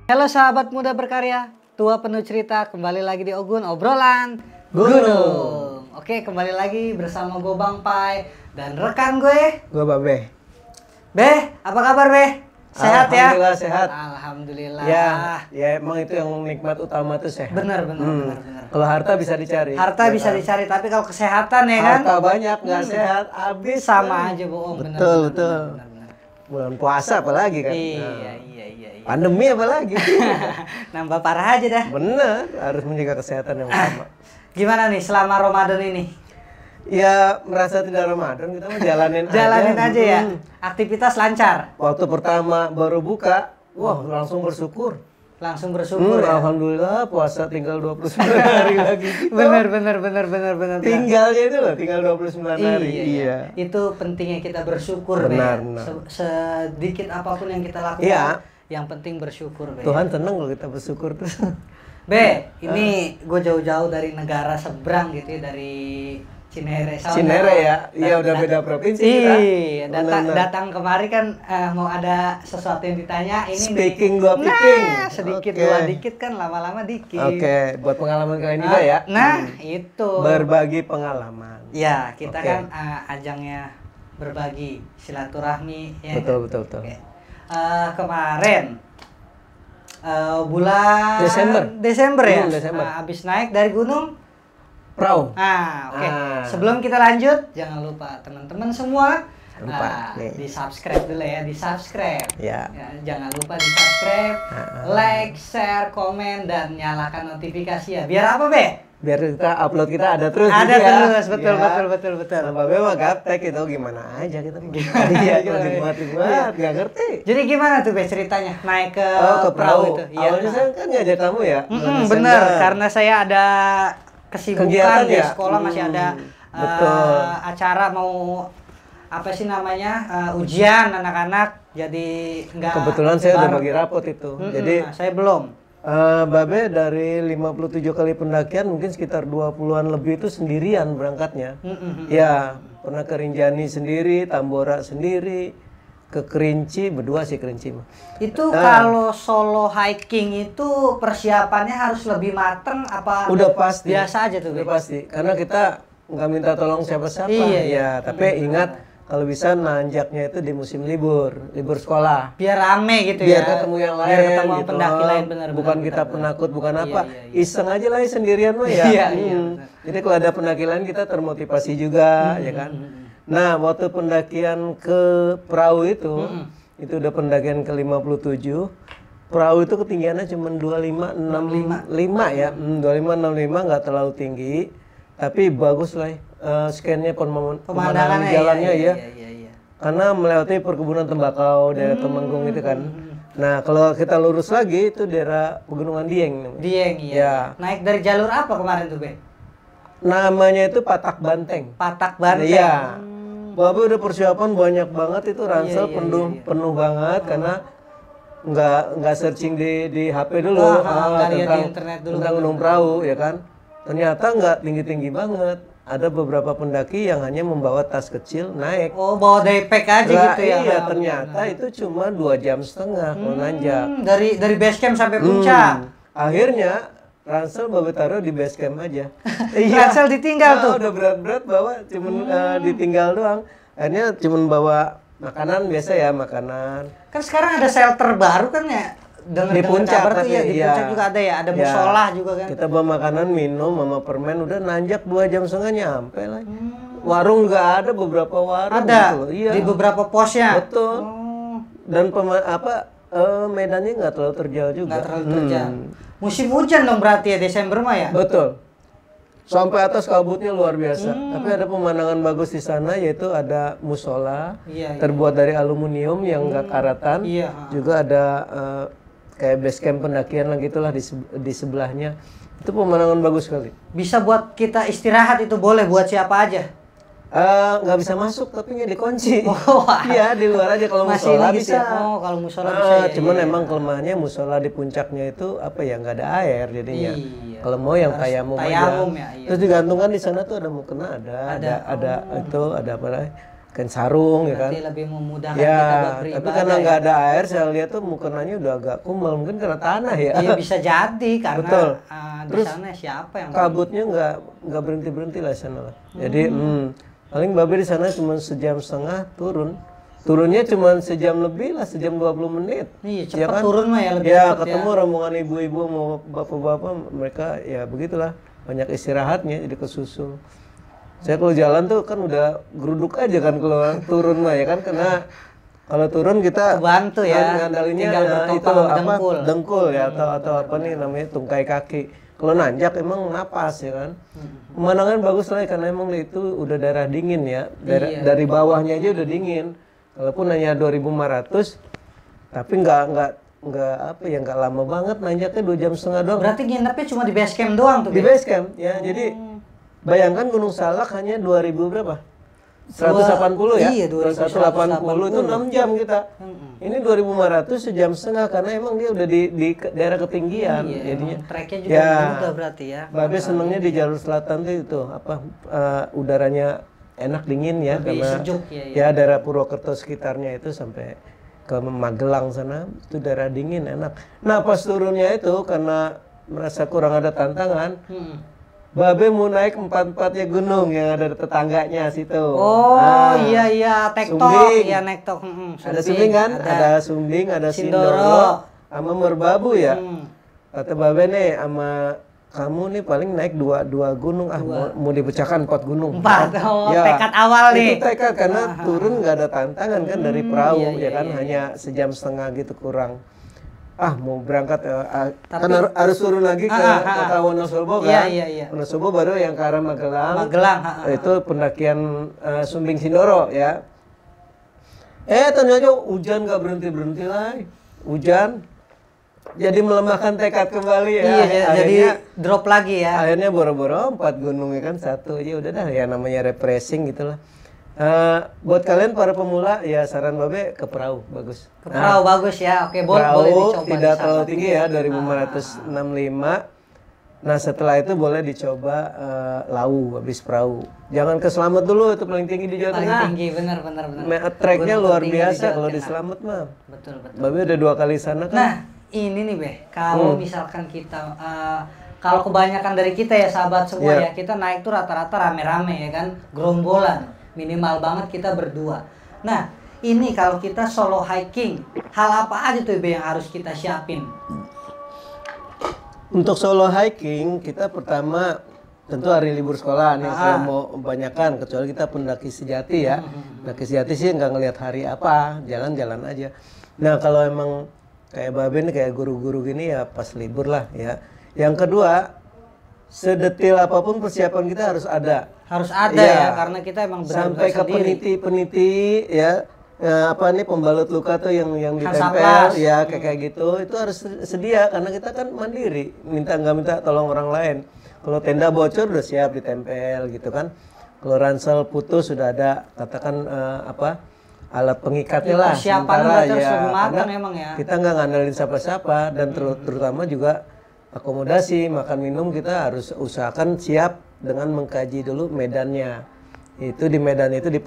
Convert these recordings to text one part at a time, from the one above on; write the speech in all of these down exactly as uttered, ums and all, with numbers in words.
Halo sahabat muda berkarya, tua penuh cerita, kembali lagi di Ogun Obrolan Gunung. Oke, kembali lagi bersama gue Bang Pai dan rekan gue, gue Babe. Beh, apa kabar Beh? Sehat ya? Alhamdulillah sehat. Alhamdulillah. Ya, ya emang itu yang nikmat utama tuh sehat. Benar, benar, Hmm. benar, benar. Kalau harta bisa dicari. Harta ya bisa kan? dicari, tapi kalau kesehatan ya kan? Harta banyak nggak Hmm. sehat, habis Sama kan? aja bohong. Benar, Betul, benar, betul. benar, benar, benar. Bulan puasa apalagi kan? Iya, Nah, iya, iya, iya. pandemi apalagi. Nambah parah aja dah. Bener, harus menjaga kesehatan yang utama. Gimana nih selama Ramadan ini? Ya merasa tidak Ramadan, kita mau jalanin, Jalanin aja. aja ya. Hmm. Aktivitas lancar. Waktu pertama baru buka, wah langsung bersyukur. Langsung Hmm, bersyukur ya. Alhamdulillah puasa tinggal dua puluh sembilan hari lagi. Gitu. Bener bener bener bener bener. Tinggalnya itu loh, tinggal dua puluh sembilan hari. Iya, iya. Itu pentingnya kita bersyukur Benar, Be. benar. Se- sedikit apapun yang kita lakukan, Iya. yang penting bersyukur Be. Tuhan seneng kalau kita bersyukur tuh. Be, ini gue jauh-jauh dari negara seberang gitu ya, dari Cinere. Soalnya- Cinere ya, iya Dat- udah dat- beda provinsi kita. Iya, datang Benar-benar. datang kemari kan eh, mau ada sesuatu yang ditanya ini Speaking nih. dua speaking. Nah, sedikit Oke. dua dikit kan lama-lama dikit. Oke, buat pengalaman kalian juga ya. Nah, Hmm. itu. Berbagi pengalaman. Ya, kita Oke. kan uh, ajangnya berbagi silaturahmi ya. Betul, betul, betul. Oke. Uh, kemarin uh, bulan Desember. Desember ya. Hmm, Desember. Uh, abis naik dari gunung. Perahu. Nah, oke. Ah. Sebelum kita lanjut, jangan lupa teman-teman semua Jangan lupa, uh, nih. di subscribe dulu ya, di subscribe. Ya. Jangan lupa di subscribe, Ah. like, share, komen, dan nyalakan notifikasi ya. Biar apa Be? Biar kita upload kita ada terus. Ada gitu ya. terus, betul, Ya. betul, betul, betul. Nah, Babe mah gaptek itu gimana aja kita. Iya, kalau dibuat-buat nggak ngerti. Jadi gimana tuh Be ceritanya naik ke, Oh, ke perahu. itu? Iya. Awalnya saya kan ngajak kamu ya. Mm-mm, bulan bener, Desember. karena saya ada kesibukan Kegiatan di ya? sekolah masih Hmm, ada uh, betul. acara mau apa sih namanya uh, ujian anak-anak, jadi nggak. Kebetulan saya udah bareng. bagi rapot itu. Mm-mm, Jadi nah, saya belum. eh, Babe dari lima puluh tujuh kali pendakian mungkin sekitar dua puluhan lebih itu sendirian berangkatnya. Mm-mm. Ya, pernah ke Rinjani sendiri, Tambora sendiri, ke Kerinci berdua sih Kerinci mah. Itu Ah. kalau solo hiking itu persiapannya harus lebih mateng apa? Udah pasti. Biasa aja tuh Udah Be? pasti. Karena kita nggak minta tolong siapa-siapa. Iya, iya. Ya, tapi ingat kalau bisa nanjaknya itu di musim libur, libur sekolah. Biar rame gitu Biar ya. ketemu yang lain Biar ketemu gitu. pendaki lain benar. Bukan benar, kita benar, penakut, bukan Iya, apa. iya, iya. Iseng aja lah sendirian mah ya. Iya, iya, Hmm. benar. Jadi kalau ada pendaki lain kita termotivasi juga, ya kan. Nah, waktu pendakian ke perahu itu, itu udah pendakian ke lima puluh tujuh. Perahu itu ketinggiannya cuma dua puluh lima enam puluh lima ya. Hmm, dua puluh lima enam puluh lima nggak terlalu tinggi, tapi bagus lah. Uh, scan-nya pemandangan, pemandangan Pemandangannya jalannya iya, ya. iya, iya, iya. Karena melewati perkebunan tembakau daerah Temanggung itu kan. Nah, kalau kita lurus lagi itu daerah Pegunungan Dieng namanya. Dieng iya. Ya. Naik dari jalur apa kemarin tuh Be? Namanya itu Patak Banteng. Patak Banteng. Iya. Babe udah persiapan banyak banget itu ransel Iya, iya, penuh iya, iya. penuh banget karena nggak nggak searching di di H P dulu Ah, ah, ah, nggak lihat di tentang internet dulu tentang kan. gunung perahu ya kan. Ternyata nggak tinggi-tinggi banget. Ada beberapa pendaki yang hanya membawa tas kecil naik. Oh, bawa daypack aja Lah, gitu ya. iya, Ah, ternyata itu cuma dua jam setengah kalau nanjak. Hmm, dari dari base camp sampai puncak. Hmm. Akhirnya ransel Babe taruh di base camp aja. Ransel ditinggal Nah, tuh. udah berat-berat bawa cuman eh, ditinggal doang. Akhirnya cuman bawa makanan biasa ya, makanan. Kan sekarang ada shelter baru kan ya. Dengar Di puncak kabar tuh tapi, ya, di iya. puncak juga ada ya, ada Ya. musola juga kan. Kita bawa makanan, minum, sama permen udah nanjak dua jam setengah nyampe lah. Warung nggak ada, beberapa warung Hmm. Ada gitu loh. Iya. di beberapa posnya. Betul. Oh, Dan pema- apa eh, medannya nggak terlalu terjal juga. nggak terlalu Hmm. terjal. Musim hujan dong berarti ya Desember mah ya. Betul. Sampai atas kabutnya luar biasa. Hmm. Tapi ada pemandangan bagus di sana yaitu ada musola Iya, iya. terbuat dari aluminium yang nggak karatan. Iya. Juga ada eh, kayak base camp pendakian lah gitulah di se- di sebelahnya. Itu pemandangan bagus sekali. Bisa buat kita istirahat itu boleh buat siapa aja. Eh, nggak bisa masuk tapi nggak dikunci. Oh, wah. Iya di luar aja kalau Masih musola ini gitu bisa. ya? Oh, kalau musola Ah, bisa ya, cuman iya, emang iya. kelemahannya musola di puncaknya itu apa ya nggak ada air jadinya. Iya. Kalau mau yang Harus tayamum, tayamum aja. ya, iya. Terus digantungkan di sana tuh ada mukena ada, Ada. ada, ada itu ada apa lagi? kain sarung ya kan. Berarti lebih memudahkan Ya, kita buat beribadah. tapi karena nggak ya. ada air, saya lihat tuh mukenanya udah agak kumal, mungkin karena tanah ya. Iya bisa jadi karena Betul. uh, di Terus sana siapa yang kabutnya nggak nggak berhenti berhenti lah sana lah. Jadi hmm, paling babe di sana cuma sejam setengah turun. Turunnya cuma sejam lebih lah, sejam dua puluh menit. Iya, Ya cepat kan? turun mah ya lebih Ya, cepat ketemu ya. rombongan ibu-ibu mau bapak-bapak, mereka ya begitulah. Banyak istirahatnya jadi kesusul. Saya kalau jalan tuh kan udah geruduk aja kan kalau turun mah ya kan, karena kalau turun kita Kebantu ya, ngandalinnya tinggal nah, bertopang itu sama apa dengkul. dengkul ya atau atau apa nih namanya tungkai kaki. Kalau nanjak emang napas ya kan. Pemandangan bagus lah karena emang itu udah daerah dingin ya. Daerah, Iya. Dari bawahnya aja udah dingin. Walaupun hanya dua ribu lima ratus tapi nggak nggak nggak apa ya nggak lama banget nanjaknya dua jam setengah doang. Berarti nginepnya cuma di base camp doang tuh. Di Be? base camp ya. Jadi bayangkan Gunung Salak hanya dua ribu berapa? seratus delapan puluh ya? Iya, dua ribu seratus delapan puluh itu enam jam kita. Mm-mm. Ini dua ribu lima ratus sejam setengah karena emang dia udah di, di ke- daerah ketinggian. Iya, jadinya. emang treknya juga Ya. mudah berarti ya. Babe senengnya di jalur selatan tuh itu apa eh, udaranya enak dingin ya Lebih karena sejuk ya, ya daerah Purwokerto sekitarnya itu sampai ke Magelang sana itu daerah dingin enak. Nah pas turunnya itu karena merasa kurang ada tantangan, Hmm. Babe mau naik empat-empatnya gunung yang ada di tetangganya situ. Oh Nah, iya iya tektok, Sumbing. iya nektok. Hmm, ada Sumbing kan? Ada, Sumbing, ada Sindoro. Sindoro, sama Merbabu ya. Hmm. Kata Babe nih sama kamu nih paling naik dua dua gunung ah mau, mau dipecahkan empat gunung. Empat, oh, tekad awal nih. Itu tekad karena turun nggak ada tantangan kan dari perahu iya, ya iya, kan iya, hanya sejam setengah gitu kurang. Ah mau berangkat eh, ah, Tapi- kan har- harus turun lagi ke Ah, ah, ah. kota Wonosobo Iya, kan. iya, iya. Wonosobo baru yang ke arah Magelang. Magelang, ah, ah. Itu pendakian eh, Sumbing Sindoro ya. Eh ternyata hujan nggak berhenti berhenti lagi. Hujan jadi melemahkan tekad kembali ya. Iya, jadi Akhirnya drop lagi ya. akhirnya boro-boro empat gunung ya kan satu ya udah dah ya namanya refreshing gitulah. Eh, buat kalian para pemula ya saran Babe ke perahu bagus. Ke perahu bagus ya. Oke, boleh Perahu boleh dicoba. tidak di sana. terlalu tinggi ya dari lima ratus enam puluh lima. Nah setelah itu boleh dicoba eh, lau habis perahu. Jangan ke Slamet dulu itu paling tinggi di Jawa Paling Tengah. tinggi benar benar benar. Me- Treknya Gunung luar tertinggi di biasa Jawa kalau di Tengah. Slamet mah. Betul betul. Babe udah dua kali sana kan. Nah, ini nih Beh, kalau Hmm. misalkan kita eh, kalau kebanyakan dari kita ya sahabat semua Iya. ya, kita naik tuh rata-rata rame-rame ya kan, gerombolan. Minimal banget kita berdua. Nah, ini kalau kita solo hiking, hal apa aja tuh Beh yang harus kita siapin? Untuk solo hiking kita pertama tentu hari libur sekolah nih Ah. kalau mau kebanyakan kecuali kita pendaki sejati ya. Pendaki sejati sih nggak ngelihat hari apa, jalan-jalan aja. Nah kalau emang kayak Babe nih kayak guru-guru gini ya pas libur lah ya. Yang kedua sedetil apapun persiapan kita harus ada. Harus ada Iya. ya, karena kita emang benar-benar Sampai ke sendiri. peniti-peniti ya. Ya, apa nih pembalut luka tuh yang yang ditempel Hansaplas. ya kayak kayak gitu itu harus sedia karena kita kan mandiri minta nggak minta tolong orang lain. Kalau tenda bocor udah siap ditempel gitu kan. Kalau ransel putus sudah ada katakan eh, apa alat pengikatnya Ya, lah persiapan sementara udah terus ya lebih matang karena emang ya. kita nggak ngandelin siapa-siapa dan ter- terutama juga akomodasi makan minum kita harus usahakan siap dengan mengkaji dulu medannya. Itu di medan itu di,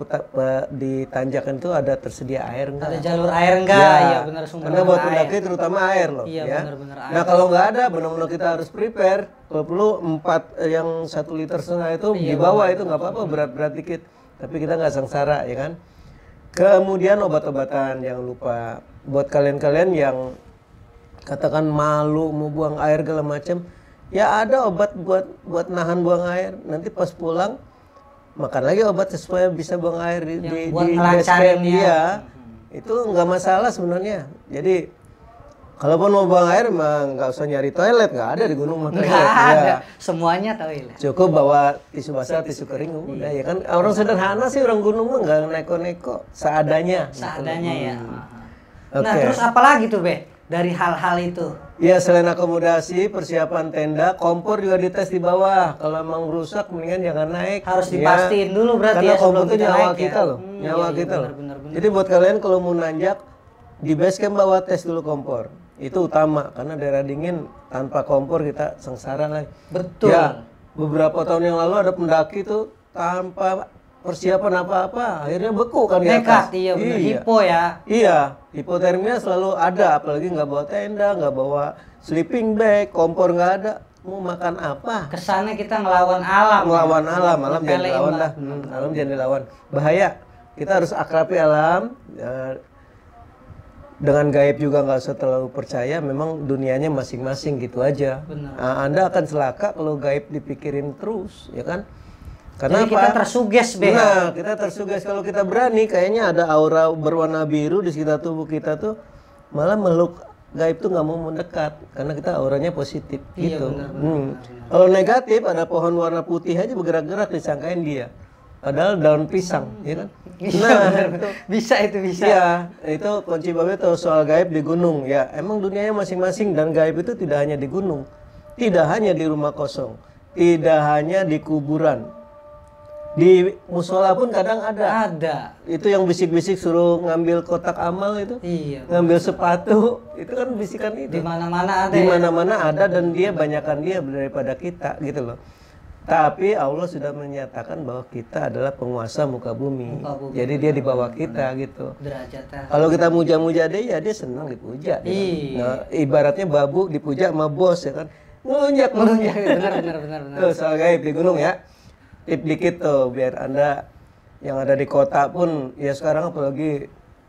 di tanjakan itu ada tersedia air enggak? Ada jalur air enggak? Ya, Iya benar sumber karena buat air. pendaki terutama air loh. Iya, ya. benar-benar air. Nah kalau nggak ada, benar-benar kita harus prepare. Kalau perlu empat eh, yang satu liter setengah itu Iya, di bawah itu nggak apa-apa berat-berat dikit. Tapi kita nggak sengsara ya kan. Kemudian obat-obatan jangan lupa. Buat kalian-kalian yang katakan malu mau buang air segala macam, ya ada obat buat buat nahan buang air. Nanti pas pulang makan lagi obat supaya bisa buang air di Yang di, buat di ngelancarin base camp ya. dia. Itu nggak masalah sebenarnya. Jadi kalaupun mau buang air mah nggak usah nyari toilet, nggak ada di gunung mah toilet. Enggak ada. Ya. Semuanya toilet. Cukup bawa tisu basah, tisu kering udah ya kan. Orang sederhana sih orang gunung mah nggak neko-neko, seadanya. Seadanya ya. Oke. Nah, terus apa lagi tuh, Be? Dari hal-hal itu. Ya selain akomodasi, persiapan tenda, kompor juga dites di bawah. Kalau emang rusak, mendingan jangan naik. Harus Ya. dipastiin dulu berarti Karena ya sebelum kompor itu kita nyawa naik ya. kita loh, Hmm, nyawa iya, iya, kita loh. benar, benar, Jadi buat kalian kalau mau nanjak di base camp bawa tes dulu kompor. Itu utama karena daerah dingin tanpa kompor kita sengsara lagi. Betul. Ya, beberapa tahun yang lalu ada pendaki tuh tanpa persiapan apa-apa, akhirnya beku kan di Nekat, atas. iya benar. Hipo ya. Iya, hipotermia selalu ada, apalagi nggak bawa tenda, nggak bawa sleeping bag, kompor nggak ada. Mau makan apa? Kesannya kita ngelawan alam. Ngelawan ya. alam, alam jangan Nyepelein dilawan lah. dah. Hmm, alam jangan dilawan. Bahaya. Kita harus akrabi alam. Ya, dengan gaib juga nggak usah terlalu percaya. Memang dunianya masing-masing gitu aja. Benar. Nah, Anda akan celaka kalau gaib dipikirin terus, ya kan? Karena Jadi kita tersuges, Be. Nah, kita tersuges. Kalau kita berani, kayaknya ada aura berwarna biru di sekitar tubuh kita tuh, malah makhluk gaib tuh nggak mau mendekat karena kita auranya positif, Iya, gitu. benar, benar, Hmm. benar. Kalau negatif, ada pohon warna putih aja bergerak-gerak disangkain dia, padahal daun pisang, ya kan? Iya, Nah, benar, itu, benar. Bisa itu bisa. iya, itu kunci Babe tahu soal gaib di gunung. Ya, emang dunianya masing-masing dan gaib itu tidak hanya di gunung, tidak hanya di rumah kosong, tidak hanya di kuburan. Di musola pun kadang ada. Ada. Itu yang bisik-bisik suruh ngambil kotak amal itu, Iya. ngambil sepatu, itu kan bisikan itu. Di mana-mana ada. Di ya. mana-mana ada dan dia banyakan dia daripada kita gitu loh. Tapi Allah sudah menyatakan bahwa kita adalah penguasa muka bumi. Muka bumi. Jadi dia di bawah kita gitu. Derajatnya. Kalau kita muja-muja dia, ya dia senang dipuja. dia. Iya. Nah, ibaratnya babu dipuja sama bos ya kan. Ngelunjak, Melunjak. Benar benar benar benar. Tuh soal gaib di gunung ya. Tip dikit tuh biar Anda yang ada di kota pun ya sekarang apalagi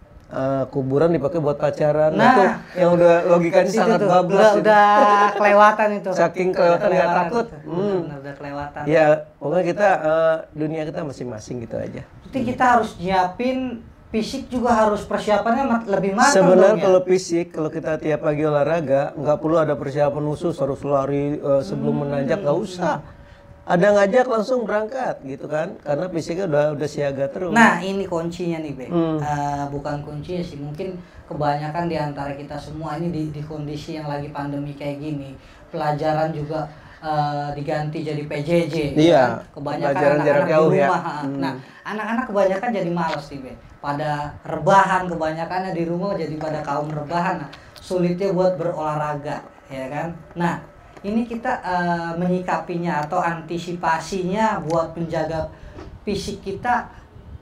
uh, kuburan dipakai buat pacaran. Nah, itu yang udah logikanya Itu sangat tuh, bablas. udah, itu. udah kelewatan itu. Saking Udah kelewatan nggak takut. itu. Hmm. Benar-benar udah kelewatan. Ya, pokoknya kita uh, dunia kita masing-masing gitu aja. Berarti kita harus nyiapin fisik juga harus persiapannya mat- lebih matang Sebenarnya dong ya? kalau fisik, kalau kita tiap pagi olahraga, nggak perlu ada persiapan khusus harus lari uh, sebelum menanjak, nggak usah. Ada ngajak langsung berangkat gitu kan, karena fisiknya udah udah siaga terus. Nah ini kuncinya nih Be, Hmm. Eh, bukan kuncinya sih, mungkin kebanyakan di antara kita semua ini di, di kondisi yang lagi pandemi kayak gini, pelajaran juga eh, diganti jadi P J J, Iya, kan? Kebanyakan pelajaran jarak anak-anak di jauh ya. rumah. ha. Hmm. Nah anak-anak kebanyakan jadi malas nih Be, pada rebahan kebanyakannya di rumah jadi pada kaum rebahan, nah, sulitnya buat berolahraga, ya kan? Nah ini kita eh, menyikapinya atau antisipasinya buat menjaga fisik kita,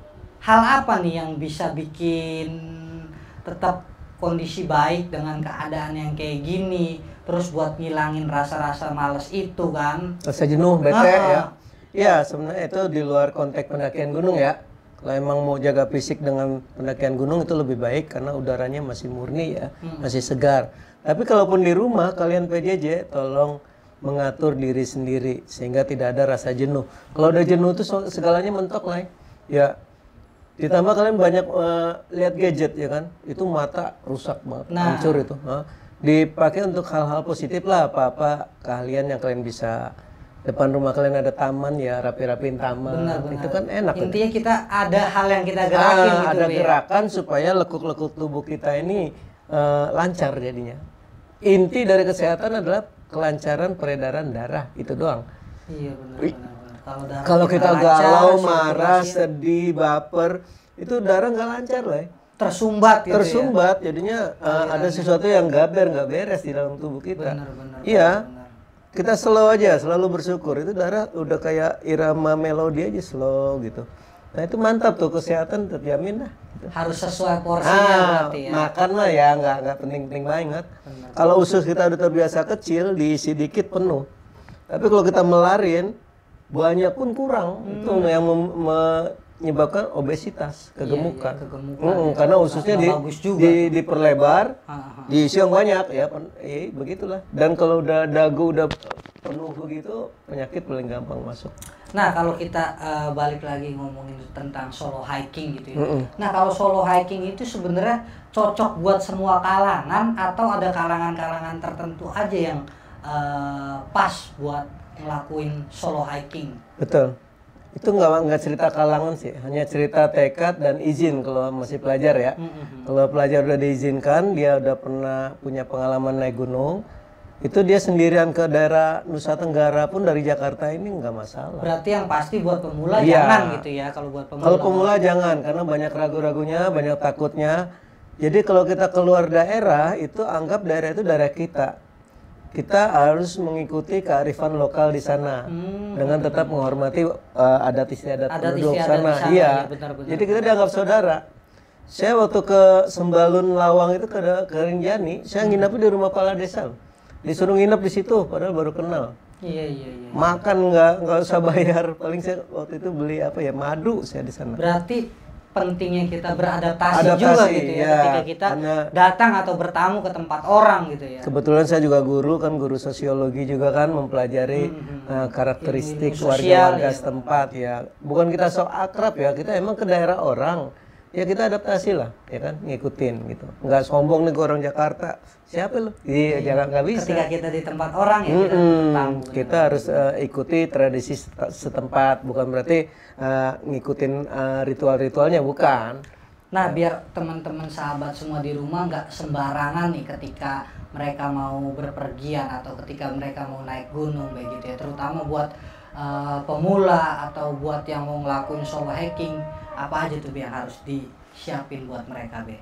hal apa nih yang bisa bikin tetap kondisi baik dengan keadaan yang kayak gini, terus buat ngilangin rasa-rasa males itu kan? Rasa jenuh, bete Ah. ya. Ya sebenarnya itu di luar konteks pendakian gunung ya. Kalau emang mau jaga fisik dengan pendakian gunung itu lebih baik karena udaranya masih murni ya, masih segar. Tapi kalaupun di rumah kalian P J J tolong mengatur diri sendiri sehingga tidak ada rasa jenuh. Kalau udah jenuh tuh so- segalanya mentok lah ya. Ditambah kalian banyak eh, lihat gadget ya kan, itu mata rusak banget, Nah. hancur itu. Hah? Dipakai untuk hal-hal positif lah, apa-apa keahlian yang kalian bisa. Depan rumah kalian ada taman ya, rapi-rapiin taman. Benar-benar. Itu kan enak. kan? Intinya kita ada hal yang kita gerakin Ah, gitu ada Be, ya. gerakan supaya lekuk-lekuk tubuh kita ini eh, lancar jadinya. Inti dari kesehatan adalah kelancaran peredaran darah, itu doang. Iya benar benar. benar. Kalau darah Kalau kita lancar, galau, marah, sirkulasi sedih, baper, itu darah nggak lancar lah. ya. tersumbat gitu ya. Tersumbat, jadinya eh, ada sesuatu yang gaber, nggak beres di dalam tubuh kita. Benar benar. Iya, benar. kita slow aja, selalu bersyukur. Itu darah udah kayak irama melodi aja slow gitu. Nah itu mantap tuh, kesehatan terjamin lah. Gitu. Harus sesuai porsinya Ah, berarti ya. makan mah ya nggak nggak penting-penting banget. Kalau usus kita udah terbiasa kecil, diisi dikit penuh. Tapi kalau kita melarin, banyak pun kurang. Hmm. Itu yang mem- menyebabkan obesitas, kegemukan. iya, kegemukan. Mm-mm, karena ususnya Nggak di, bagus juga. di- diperlebar, Ah, ah. diisi yang banyak ya, pen- eh, begitulah. Dan kalau udah dagu udah penuh begitu, penyakit paling gampang masuk. Nah kalau kita eh, balik lagi ngomongin tentang solo hiking gitu ya. Nah kalau solo hiking itu sebenarnya cocok buat semua kalangan atau ada kalangan-kalangan tertentu aja yang eh, pas buat ngelakuin solo hiking? Betul. Itu nggak nggak cerita kalangan sih, hanya cerita tekad dan izin kalau masih pelajar ya. Kalau pelajar udah diizinkan, dia udah pernah punya pengalaman naik gunung, itu dia sendirian ke daerah Nusa Tenggara pun dari Jakarta ini nggak masalah. Berarti yang pasti buat pemula Iya. jangan gitu ya, kalau buat pemula. Kalau pemula jangan, karena banyak ragu-ragunya, banyak takutnya. Jadi kalau kita keluar daerah, itu anggap daerah itu daerah kita. kita harus mengikuti kearifan lokal di sana hmm, dengan tetap menghormati uh, adat istiadat penduduk sana. Iya. Ya, benar, benar, Jadi kita dianggap saudara. Saya waktu ke Sembalun Lawang itu ke, ke Rinjani, saya hmm. nginep di rumah kepala desa. Disuruh nginep di situ, padahal baru kenal. Iya iya iya. Makan nggak nggak usah bayar, paling saya waktu itu beli apa ya madu saya di sana. Berarti pentingnya kita beradaptasi Adaptasi, juga gitu ya, ya ketika kita datang atau bertamu ke tempat orang gitu ya. Kebetulan saya juga guru kan guru sosiologi juga kan mempelajari hmm, uh, karakteristik warga-warga ya, setempat ya. Bukan kita sok akrab ya, kita emang ke daerah orang. Ya kita adaptasi lah, ya kan, ngikutin gitu. Nggak sombong nih ke orang Jakarta. Siapa lo? Iya, jangan nggak bisa. Ketika kita di tempat orang ya kita hmm, tamu. Kita harus uh, ikuti tradisi setempat, bukan berarti uh, ngikutin uh, ritual-ritualnya, bukan. Nah, biar teman-teman sahabat semua di rumah nggak sembarangan nih ketika mereka mau berpergian atau ketika mereka mau naik gunung begitu ya, terutama buat uh, pemula atau buat yang mau ngelakuin solo hiking. Apa aja tuh yang harus disiapin buat mereka, Be?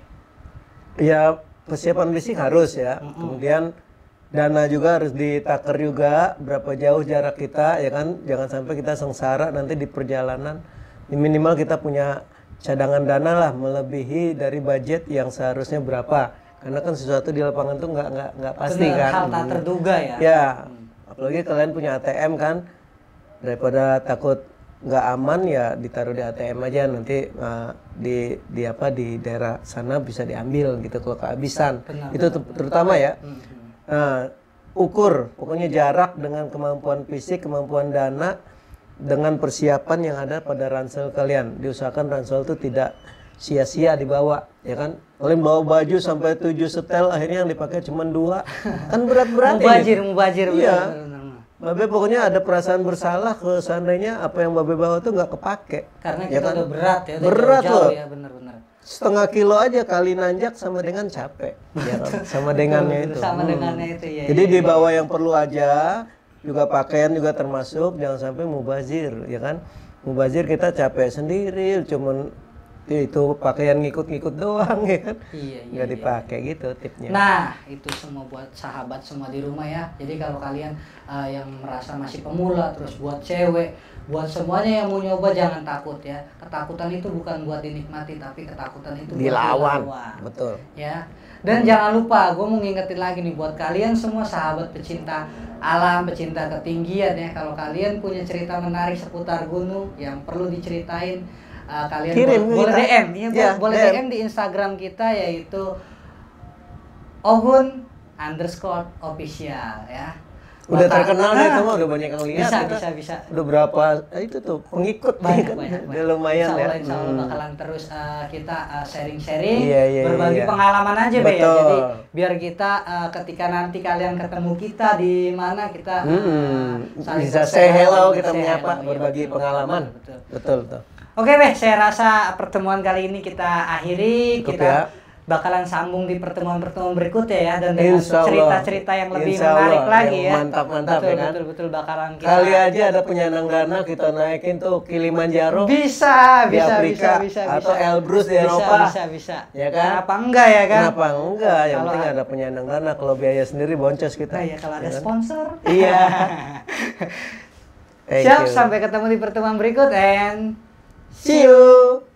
Ya, persiapan fisik harus ya. Mm-hmm. Kemudian dana juga harus ditakar juga, berapa jauh jarak kita, ya kan? Jangan sampai kita sengsara nanti di perjalanan. Minimal kita punya cadangan dana lah, melebihi dari budget yang seharusnya berapa. Karena kan sesuatu di lapangan tuh nggak nggak nggak pasti. Bener, kan. Hal tak terduga ya. Ya, hmm. apalagi kalian punya A T M kan, daripada takut nggak aman ya ditaruh di A T M aja, nanti uh, di di apa di daerah sana bisa diambil gitu kalau kehabisan. Benar, itu benar, terutama benar. Ya uh, ukur pokoknya jarak dengan kemampuan fisik, kemampuan dana dengan persiapan yang ada pada ransel kalian. Diusahakan ransel itu tidak sia-sia dibawa, ya kan? Kalian bawa baju sampai tujuh setel, akhirnya yang dipakai cuma dua, kan berat-berat. Mubazir, mubazir. Iya. Babe pokoknya ada perasaan bersalah ke seandainya apa yang Babe bawa tuh nggak kepake. Karena kita ya kan? Udah berat ya, udah berat jauh, loh. Ya, bener-bener. Setengah kilo aja kali nanjak sama dengan capek, ya kan? Sama dengannya itu. Sama hmm. dengannya itu ya. Jadi ya, dibawa ya. Yang perlu aja, juga pakaian juga termasuk, jangan sampai mubazir, ya kan? Mubazir kita capek sendiri, cuman itu pakaian ngikut-ngikut doang ya kan, iya, iya, nggak dipakai iya. gitu tipnya. Nah itu semua buat sahabat semua di rumah ya. Jadi kalau kalian uh, yang merasa masih pemula, terus buat cewek, buat semuanya yang mau nyoba jangan takut ya. Ketakutan itu bukan buat dinikmati, tapi ketakutan itu dilawan. Buat dilawan. Betul. Ya. Dan jangan lupa, gue mau ngingetin lagi nih buat kalian semua sahabat pecinta alam, pecinta ketinggian ya. Kalau kalian punya cerita menarik seputar gunung yang perlu diceritain, Uh, kalian kirim boleh, boleh D M, ya, ya boleh D M. D M di Instagram kita yaitu Ohun underscore official ya. Udah Maka, terkenal deh itu mah, udah banyak yang lihat. Bisa, kita. bisa, bisa. Udah berapa itu tuh pengikut banyak, kan? banyak, Udah lumayan insya Allah, ya. Insya Allah hmm. bakalan terus uh, kita uh, sharing-sharing, iya, iya, berbagi iya. pengalaman aja Be ya. Betul. Jadi biar kita uh, ketika nanti kalian ketemu kita di mana kita uh, hmm. saling bisa say hello, kita say menyapa, hello, berbagi iya, pengalaman. Betul, betul. betul, betul. Oke Beh, saya rasa pertemuan kali ini kita akhiri. Cukup kita ya. Bakalan sambung di pertemuan-pertemuan berikutnya ya, dan dengan cerita-cerita yang lebih Insya menarik Allah. Lagi ya. Mantap-mantap betul, ya kan. Betul-betul bakalan kita. Kali aja ada penyandang dana kita naikin tuh Kilimanjaro. Bisa, di bisa, Afrika, bisa, bisa, atau bisa. Elbrus di bisa, Eropa. Bisa, bisa. Ya kan? Kenapa enggak ya kan? Kenapa enggak? Yang kalau penting ada penyandang dana. Kalau biaya sendiri boncos kita. Nah, ya kalau ada ya kan? sponsor. Iya. Siap, sampai ketemu di pertemuan berikut and see you.